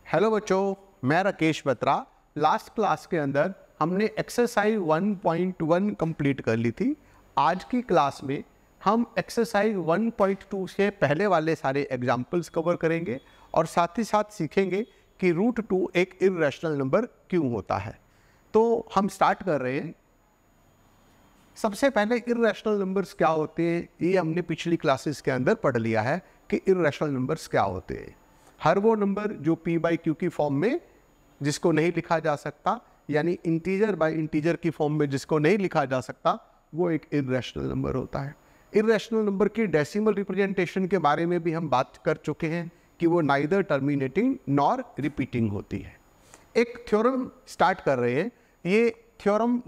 Hello बच्चों, मैं Rakesh Batra. Last class के अंदर हमने एक्सरसाइज 1.1 कंप्लीट कर ली थी। आज की क्लास में हम एक्सरसाइज 1.2 से पहले वाले सारे एग्जाम्पल्स कवर करेंगे और साथ ही साथ सीखेंगे कि रूट 2 एक इर्रेशनल नंबर क्यों होता है। तो हम स्टार्ट कर रहे हैं। सबसे पहले इर्रेशनल नंबर्स क्या होते हैं, ये हमने पिछली क्लासेस के अंदर पढ़ लिया है कि इर्रेशनल नंबर्स क्या होते हैं। हर वो नंबर जो p/q की फॉर्म में जिसको नहीं लिखा जा सकता, यानी इंटीजर बाय इंटीजर की फॉर्म में जिसको नहीं लिखा जा सकता, वो एक इर्रेशनल नंबर होता है। इर्रेशनल नंबर की डेसिमल रिप्रेजेंटेशन के बारे में भी हम बात कर चुके हैं कि वो नाइदर टर्मिनेटिंग नॉर रिपीटिंग होती है। एक थ्योरम स्टार्ट कर रहे हैं, ये थ्योरम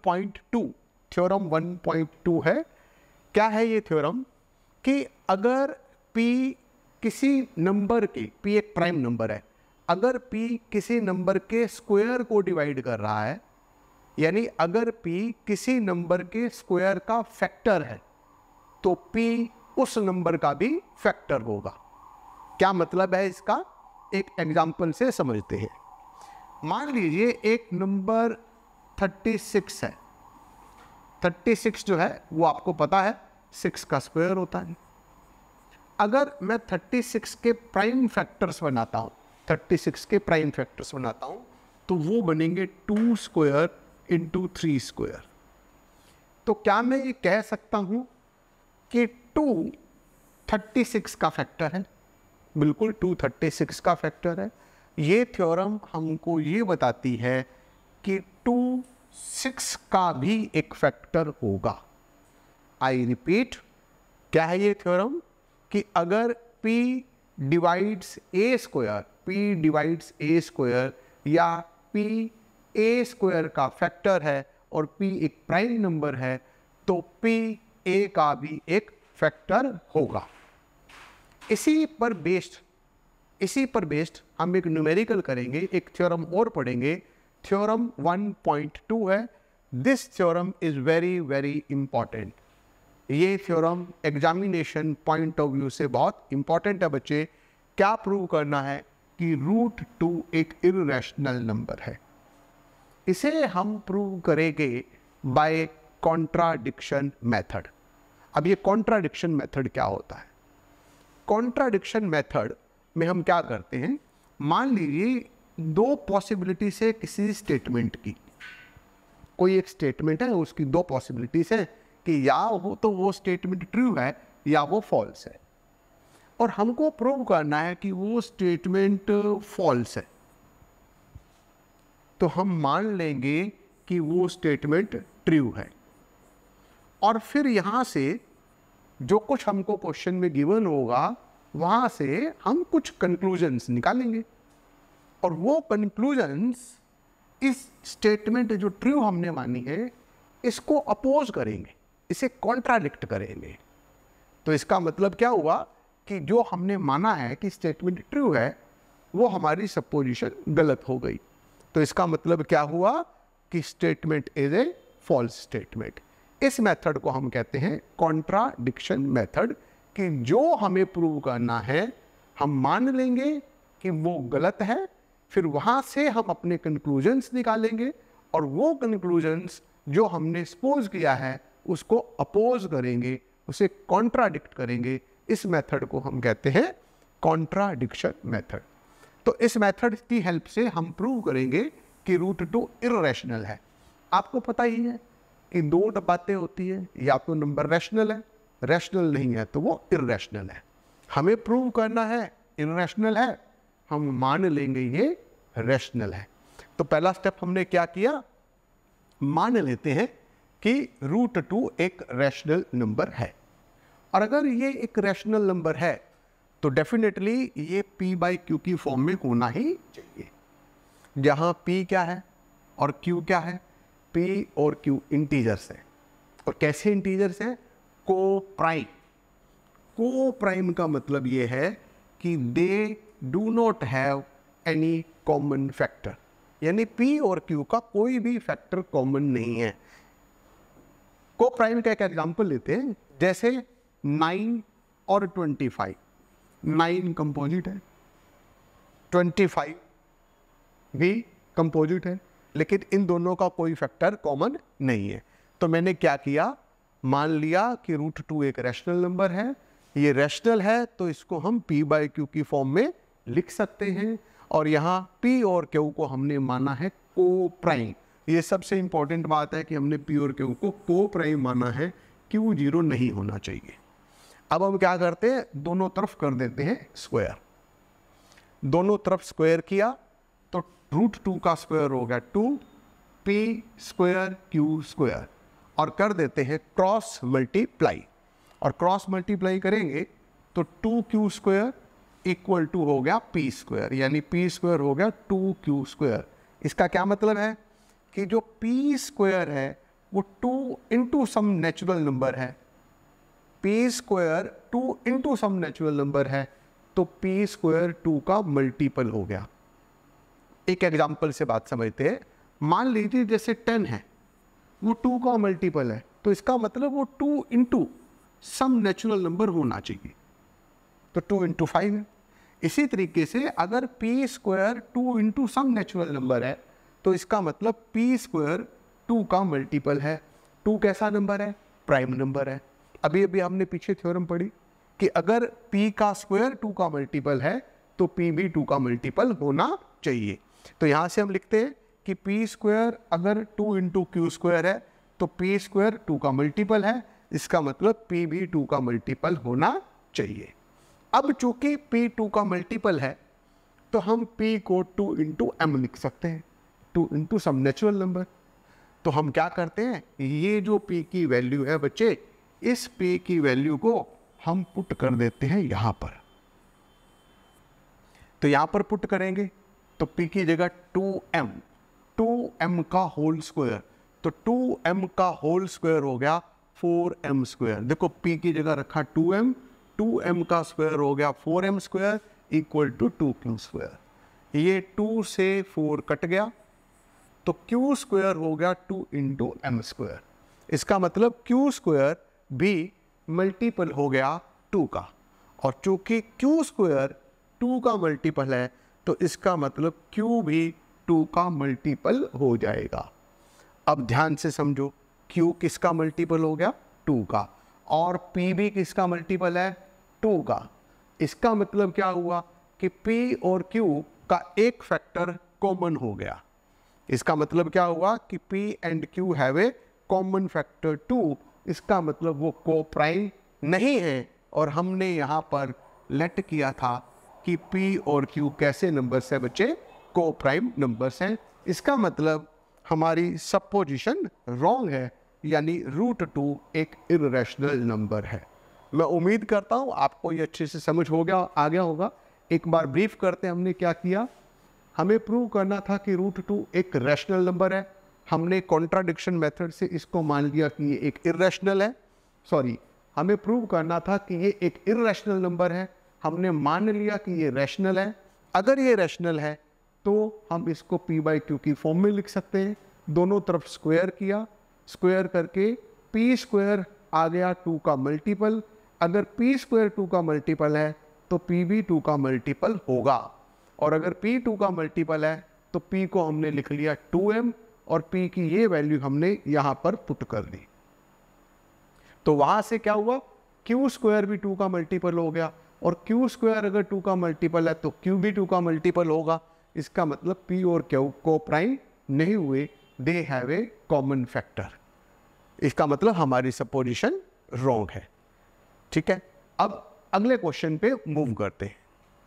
1.2 है। क्या है ये थ्योरम कि अगर p किसी नंबर के, p एक प्राइम नंबर है, अगर p किसी नंबर के स्क्वायर को डिवाइड कर रहा है, यानी अगर p किसी नंबर के स्क्वायर का फैक्टर है, तो p उस नंबर का भी फैक्टर होगा। क्या मतलब है इसका, एक एग्जांपल से समझते हैं। मान लीजिए एक नंबर 36 है। 36 जो है वो आपको पता है 6 का स्क्वायर होता है। अगर मैं 36 के प्राइम फैक्टर्स बनाता हूँ, 36 के प्राइम फैक्टर्स बनाता हूँ, तो वो बनेंगे 2 स्क्वायर इंटू 3 स्क्वायर। तो क्या मैं ये कह सकता हूँ कि 2 36 का फैक्टर है? बिल्कुल 2 36 का फैक्टर है। ये थ्योरम हमको ये बताती है कि 2 6 का भी एक फैक्टर होगा। आई रिपीट, क्या है ये थ्योरम कि अगर p डिवाइड्स a स्क्वायर या p a स्क्वायर का फैक्टर है और p एक प्राइम नंबर है, तो p a का भी एक फैक्टर होगा। इसी पर बेस्ड हम एक न्यूमेरिकल करेंगे, एक थ्योरम और पढ़ेंगे। थ्योरम 1.2 है। This theorem is very very important. ये theorem examination point of view से बहुत इंपॉर्टेंट है बच्चे। क्या प्रूव करना है कि रूट 2 एक इर्रेशनल नंबर है। इसे हम प्रूव करेंगे बाय कॉन्ट्राडिक्शन मेथड। अब ये कॉन्ट्राडिक्शन मेथड क्या होता है? कॉन्ट्राडिक्शन मेथड में हम क्या करते हैं, मान लीजिए 2 पॉसिबिलिटी से किसी स्टेटमेंट की, कोई एक स्टेटमेंट है, उसकी 2 पॉसिबिलिटीज है कि या हो तो वो स्टेटमेंट ट्रू है या वो फॉल्स है, और हमको प्रूव करना है कि वो स्टेटमेंट फॉल्स है। तो हम मान लेंगे कि वो स्टेटमेंट ट्रू है, और फिर यहां से जो कुछ हमको क्वेश्चन में गिवन होगा वहां से हम कुछ कंक्लूजन्स निकालेंगे, और वो कंक्लूजन्स इस स्टेटमेंट जो ट्रू हमने मानी है इसको अपोज करेंगे, इसे कॉन्ट्राडिक्ट करेंगे। तो इसका मतलब क्या हुआ कि जो हमने माना है कि स्टेटमेंट ट्रू है, वो हमारी सपोजिशन गलत हो गई। तो इसका मतलब क्या हुआ कि statement is a false statement. इस मेथड को हम कहते हैं कॉन्ट्राडिक्शन मेथड, कि जो हमें प्रूव करना है हम मान लेंगे कि वो गलत है, फिर वहां से हम अपने कंक्लूजन्स निकालेंगे, और वो कंक्लूजन्स जो हमने सपोज किया है उसको अपोज करेंगे, उसे कॉन्ट्राडिक्ट करेंगे। इस मेथड को हम कहते हैं कॉन्ट्राडिक्शन मेथड। तो इस मेथड की हेल्प से हम प्रूव करेंगे कि रूट 2 इर्रेशनल है। आपको पता ही है कि 2 बातें होती है, या तो नंबर रैशनल है, रैशनल नहीं है तो वो इर्रेशनल है। हमें प्रूव करना है इर्रेशनल है, हम मान लेंगे ये रैशनल है। तो पहला स्टेप हमने क्या किया, मान लेते हैं कि रूट 2 एक रैशनल नंबर है। और अगर ये एक रैशनल नंबर है तो डेफिनेटली ये p/q की फॉर्म में होना ही चाहिए, जहां p क्या है और q क्या है। p और q इंटीजर्स हैं, और कैसे इंटीजर्स हैं, को प्राइम का मतलब ये है कि they do not have any common factor, यानी p और q का कोई भी फैक्टर कॉमन नहीं है। को प्राइम का एक एग्जांपल लेते हैं, जैसे 9 और 25। 9 कंपोजिट है, 25 भी कंपोजिट है, लेकिन इन दोनों का कोई फैक्टर कॉमन नहीं है। तो मैंने क्या किया, मान लिया कि √2 एक रैशनल नंबर है, ये रैशनल है तो इसको हम p/q की फॉर्म में लिख सकते हैं, और यहाँ p और q को हमने माना है को प्राइम। ये सबसे इंपॉर्टेंट बात है कि हमने p और q को को प्राइम माना है, q 0 नहीं होना चाहिए। अब हम क्या करते हैं, दोनों तरफ कर देते हैं स्क्वायर। दोनों तरफ स्क्वायर किया तो √2 का स्क्वायर हो गया 2p² q², और कर देते हैं क्रॉस मल्टीप्लाई, और क्रॉस मल्टीप्लाई करेंगे तो 2q² इक्वल टू हो गया p², यानी p² हो गया 2q²। इसका क्या मतलब है कि जो p² है वो 2 इंटू सम नेचुरल नंबर है, p² 2 into some natural number है, तो p² 2 का मल्टीपल हो गया। एक एग्जाम्पल से बात समझते हैं। मान लीजिए जैसे 10 है, वो 2 का मल्टीपल है, तो इसका मतलब वो 2 इंटू सम नेचुरल नंबर होना चाहिए, तो 2 इंटू 5 है। इसी तरीके से अगर p² 2 into some natural number है, तो इसका मतलब p² 2 का मल्टीपल है। 2 कैसा नंबर है, प्राइम नंबर है। अभी अभी हमने पीछे थ्योरम पढ़ी कि अगर p का स्क्वायर 2 का मल्टीपल है तो p भी 2 का मल्टीपल होना चाहिए। तो यहाँ से हम लिखते हैं कि p² अगर 2 इंटू q² है तो p² 2 का मल्टीपल है, इसका मतलब p भी 2 का मल्टीपल होना चाहिए। अब चूंकि p 2 का मल्टीपल है तो हम p को 2 इंटू m लिख सकते हैं, 2 इंटू सम नेचुरल नंबर। तो हम क्या करते हैं, ये जो p की वैल्यू है बच्चे, इस p की वैल्यू को हम पुट कर देते हैं यहाँ पर। तो यहाँ पर पुट करेंगे तो p की जगह 2m का होल स्क्वायर, तो 2m का होल स्क्वायर हो गया 4m²। देखो p की जगह रखा 2m का स्क्वायर हो गया 4m² इक्वल टू 2q²। ये 2 से 4 कट गया तो q² हो गया 2 इंटू m²। इसका मतलब q² भी मल्टीपल हो गया 2 का, और चूंकि q² 2 का मल्टीपल है तो इसका मतलब q भी 2 का मल्टीपल हो जाएगा। अब ध्यान से समझो, q किसका मल्टीपल हो गया, 2 का, और p भी किसका मल्टीपल है, 2 का। इसका मतलब क्या हुआ कि p और q का एक फैक्टर कॉमन हो गया। इसका मतलब क्या हुआ कि p and q have a common factor 2। इसका मतलब वो को प्राइम नहीं है, और हमने यहाँ पर लेट किया था कि p और q कैसे नंबर्स है बच्चे, को प्राइम नंबर्स हैं। इसका मतलब हमारी सपोजिशन रॉन्ग है, यानी √2 एक इर्रेशनल नंबर है। मैं उम्मीद करता हूँ आपको ये अच्छे से समझ हो गया, आ गया होगा। एक बार ब्रीफ करते हैं हमने क्या किया। हमें प्रूव करना था कि √2 एक रैशनल नंबर है। हमने कॉन्ट्राडिक्शन मेथड से इसको मान लिया कि ये एक इर्रेशनल है। सॉरी, हमें प्रूव करना था कि ये एक इर्रेशनल नंबर है। हमने मान लिया कि ये रैशनल है। अगर ये रैशनल है तो हम इसको p/q की फॉर्म में लिख सकते हैं। दोनों तरफ स्क्वायर किया, स्क्वायर करके p² आ गया 2 का मल्टीपल। अगर p² 2 का मल्टीपल है तो p भी 2 का मल्टीपल होगा, और अगर p 2 का मल्टीपल है तो p को हमने लिख लिया 2m, और p की ये वैल्यू हमने यहाँ पर पुट कर दी। तो वहाँ से क्या हुआ, q² भी 2 का मल्टीपल हो गया, और q² अगर 2 का मल्टीपल है तो q भी 2 का मल्टीपल होगा। इसका मतलब p और q को प्राइम नहीं हुए, they have a common factor. इसका मतलब हमारी सपोजिशन रॉन्ग है। ठीक है, अब अगले क्वेश्चन पे मूव करते हैं।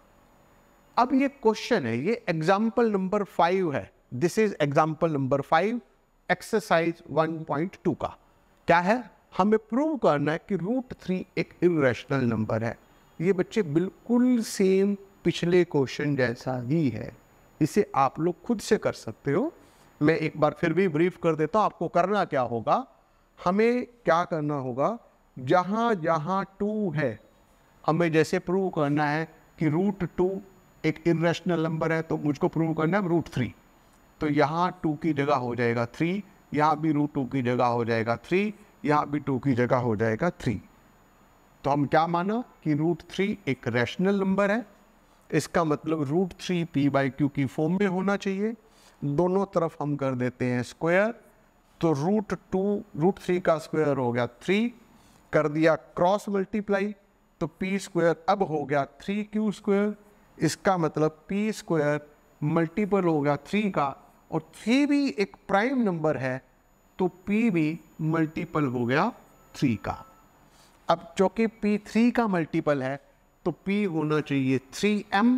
अब ये क्वेश्चन है, ये एग्जाम्पल नंबर 5 है। This is example number 5 exercise 1.2 का। क्या है, हमें प्रूव करना है कि √3 एक इर्रेशनल नंबर है। ये बच्चे बिल्कुल सेम पिछले क्वेश्चन जैसा ही है, इसे आप लोग खुद से कर सकते हो। मैं एक बार फिर भी ब्रीफ कर देता हूँ। आपको करना क्या होगा, हमें क्या करना होगा, जहाँ जहाँ 2 है हमें जैसे प्रूव करना है कि √2 एक इर्रेशनल नंबर है, तो मुझको प्रूव करना है √3। तो यहाँ 2 की जगह हो जाएगा 3, यहाँ भी √2 की जगह हो जाएगा 3, यहाँ भी 2 की जगह हो जाएगा 3। तो हम क्या माना कि √3 एक रैशनल नंबर है। इसका मतलब √3 p/q की फॉर्म में होना चाहिए। दोनों तरफ हम कर देते हैं स्क्वायर, तो √3 का स्क्वायर हो गया 3, कर दिया क्रॉस मल्टीप्लाई, तो p² अब हो गया 3q²। इसका मतलब p² मल्टीपल हो गया 3 का, और 3 भी एक प्राइम नंबर है तो p भी मल्टीपल हो गया 3 का। अब चूंकि p 3 का मल्टीपल है तो p होना चाहिए 3m।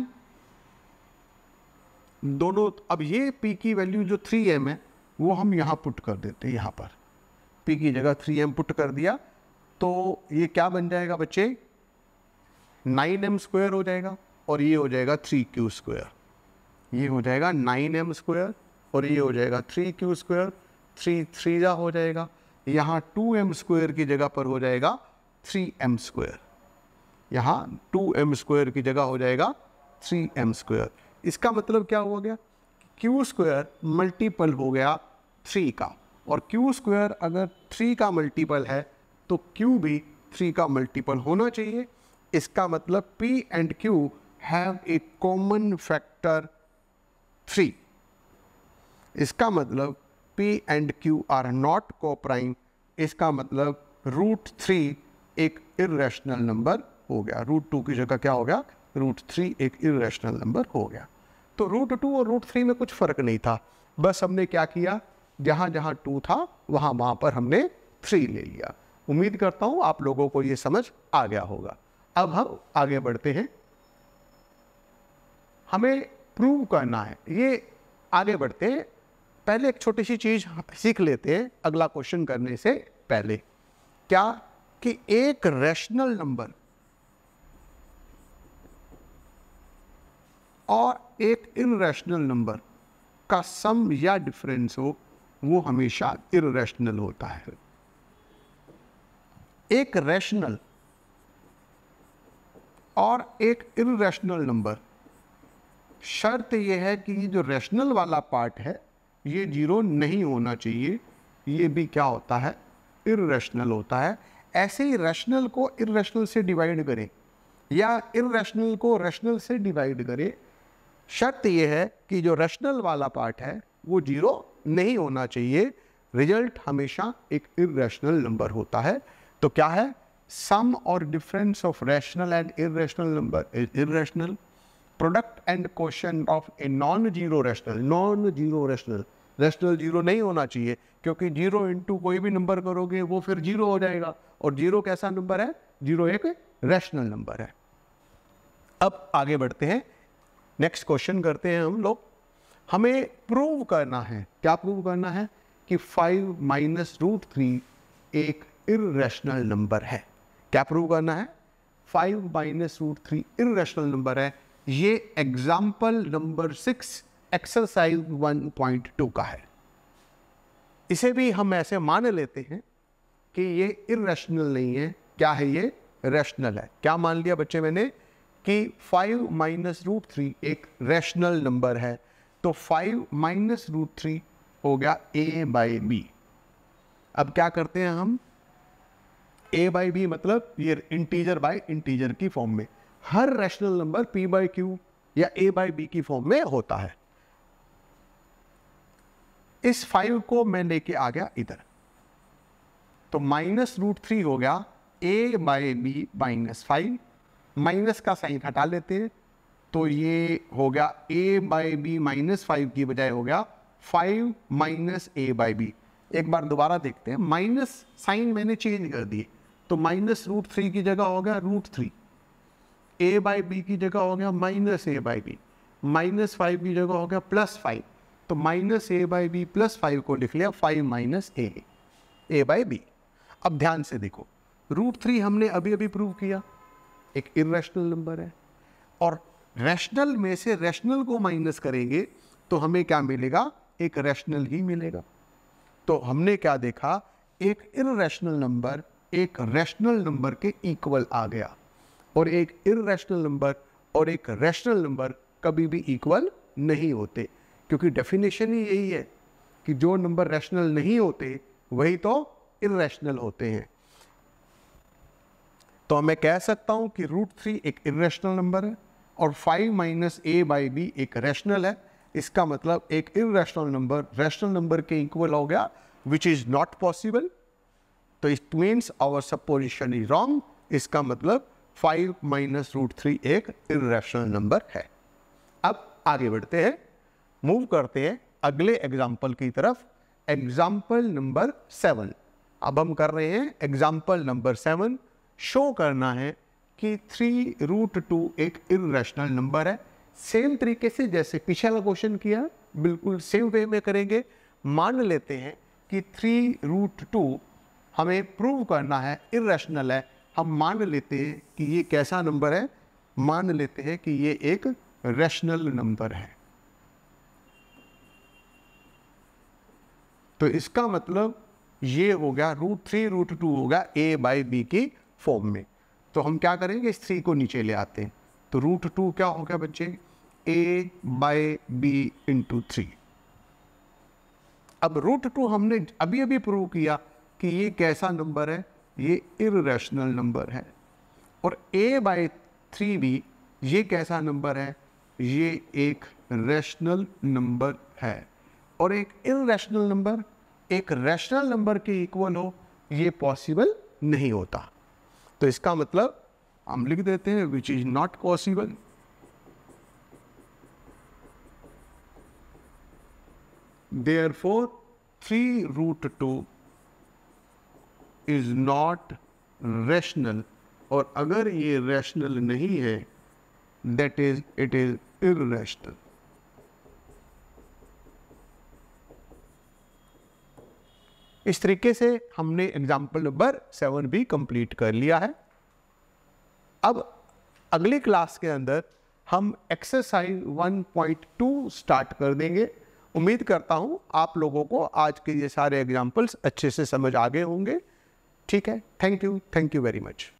दोनों, अब ये p की वैल्यू जो 3m है वो हम यहाँ पुट कर देते हैं, यहाँ पर p की जगह 3m पुट कर दिया, तो ये क्या बन जाएगा बच्चे, 9m² हो जाएगा, और ये हो जाएगा 3q²। ये हो जाएगा 9m² और ये हो जाएगा 3q², 3 3 हो जाएगा, यहाँ 2m² की जगह पर हो जाएगा 3m², यहाँ 2m² की जगह हो जाएगा 3m²। इसका मतलब क्या हो गया, q² मल्टीपल हो गया 3 का, और q² अगर 3 का मल्टीपल है तो q भी 3 का मल्टीपल होना चाहिए। इसका मतलब p and q have a common factor 3। इसका मतलब p and q are not coprime. इसका मतलब √3 एक इर्रेशनल नंबर हो गया। √2 की जगह क्या हो गया, √3 एक इर्रेशनल नंबर हो गया। तो √2 और √3 में कुछ फर्क नहीं था, बस हमने क्या किया, जहाँ जहाँ 2 था वहाँ पर हमने 3 ले लिया। उम्मीद करता हूँ आप लोगों को ये समझ आ गया होगा। अब हम आगे बढ़ते हैं, हमें प्रूव करना है। ये आगे बढ़ते हैं, पहले एक छोटी सी चीज सीख लेते हैं अगला क्वेश्चन करने से पहले। क्या कि एक रैशनल नंबर और एक इररेशनल नंबर का सम या डिफरेंस हो वो हमेशा इररेशनल होता है। एक रैशनल और एक इररेशनल नंबर, शर्त यह है कि जो रैशनल वाला पार्ट है ये 0 नहीं होना चाहिए, ये भी क्या होता है, इररेशनल होता है। ऐसे ही रैशनल को इररेशनल से डिवाइड करें या इररेशनल को रैशनल से डिवाइड करें, शर्त यह है कि जो रैशनल वाला पार्ट है वो 0 नहीं होना चाहिए। रिजल्ट हमेशा एक इररेशनल नंबर होता है। तो क्या है, सम और difference of rational and irrational number is irrational. Product and question of a non zero rational, rational 0 नहीं होना चाहिए, क्योंकि 0 इंटू कोई भी नंबर करोगे वो फिर 0 हो जाएगा, और 0 कैसा नंबर है, 0 एक रैशनल नंबर है। अब आगे बढ़ते हैं, नेक्स्ट क्वेश्चन करते हैं हम लोग। हमें प्रूव करना है, क्या प्रूव करना है, कि 5 - √3 एक इररेशनल नंबर है। क्या प्रूव करना है, 5 - √3 इररेशनल नंबर है। ये एग्जाम्पल नंबर 6 एक्सरसाइज 1.2 का है। इसे भी हम ऐसे मान लेते हैं कि ये इररेशनल नहीं है, क्या है, ये रैशनल है। क्या मान लिया बच्चे मैंने, कि 5 - √3 एक रैशनल नंबर है, तो 5 - √3 हो गया a/b। अब क्या करते हैं हम, a/b मतलब ये इंटीजर बाय इंटीजर की फॉर्म में, हर रैशनल नंबर p/q या a/b की फॉर्म में होता है। इस 5 को मैं लेके आ गया इधर, तो -√3 हो गया a/b -5, माइनस का साइन हटा लेते हैं, तो ये हो गया a/b -5 की बजाय हो गया 5 - a/b। एक बार दोबारा देखते हैं, माइनस साइन मैंने चेंज कर दिए, तो -√3 की जगह हो गया √3, a/b की जगह हो गया -a/b, -5 की जगह हो गया +5, तो -a/b +5 को लिख लिया 5 - a/b। अब ध्यान से देखो, √3 हमने अभी अभी प्रूव किया एक इररेशनल नंबर है, और रैशनल में से रैशनल को माइनस करेंगे तो हमें क्या मिलेगा, एक रैशनल ही मिलेगा। तो हमने क्या देखा, एक इररेशनल नंबर एक रैशनल नंबर के इक्वल आ गया, और एक इररेशनल नंबर और एक रैशनल नंबर कभी भी इक्वल नहीं होते, क्योंकि डेफिनेशन ही यही है कि जो नंबर रैशनल नहीं होते वही तो इररेशनल होते हैं। तो मैं कह सकता हूं कि √3 एक इररेशनल नंबर है और 5 माइनस ए बाई बी एक रैशनल है, इसका मतलब एक इररेशनल नंबर रैशनल नंबर के इक्वल हो गया, विच इज नॉट पॉसिबल। तो it means our supposition is wrong. इसका मतलब 5 माइनस रूट 3 एक इररेशनल नंबर है। अब आगे बढ़ते हैं, मूव करते हैं अगले एग्जाम्पल की तरफ। Example number 7। अब हम कर रहे हैं एग्जाम्पल नंबर 7। शो करना है कि 3 रूट 2 एक इररेशनल नंबर है। सेम तरीके से जैसे पिछला क्वेश्चन किया, बिल्कुल सेम वे में करेंगे। मान लेते हैं कि 3 रूट 2 हमें प्रूव करना है इररेशनल है। हम मान लेते हैं कि ये कैसा नंबर है, मान लेते हैं कि ये एक रैशनल नंबर है। तो इसका मतलब ये हो गया √3 √2 होगा a बाई बी की फॉर्म में। तो हम क्या करेंगे, इस 3 को नीचे ले आते हैं। तो √2 क्या हो गया बच्चे, a बाई बी इंटू 3। अब √2 हमने अभी अभी प्रूव किया कि ये कैसा नंबर है, ये इररेशनल नंबर है। और a बाई 3 भी ये कैसा नंबर है, ये एक रैशनल नंबर है। और एक इररेशनल नंबर एक रैशनल नंबर के इक्वल हो, ये पॉसिबल नहीं होता। तो इसका मतलब हम लिख देते हैं which is not possible. Therefore 3 root 2 is not rational. और अगर ये रैशनल नहीं है, that is it is irrational. इस तरीके से हमने एग्जाम्पल नंबर 7 भी कंप्लीट कर लिया है। अब अगली क्लास के अंदर हम एक्सरसाइज 1.2 स्टार्ट कर देंगे। उम्मीद करता हूं आप लोगों को आज के ये सारे एग्जाम्पल्स अच्छे से समझ आ गए होंगे। ठीक है, थैंक यू वेरी मच।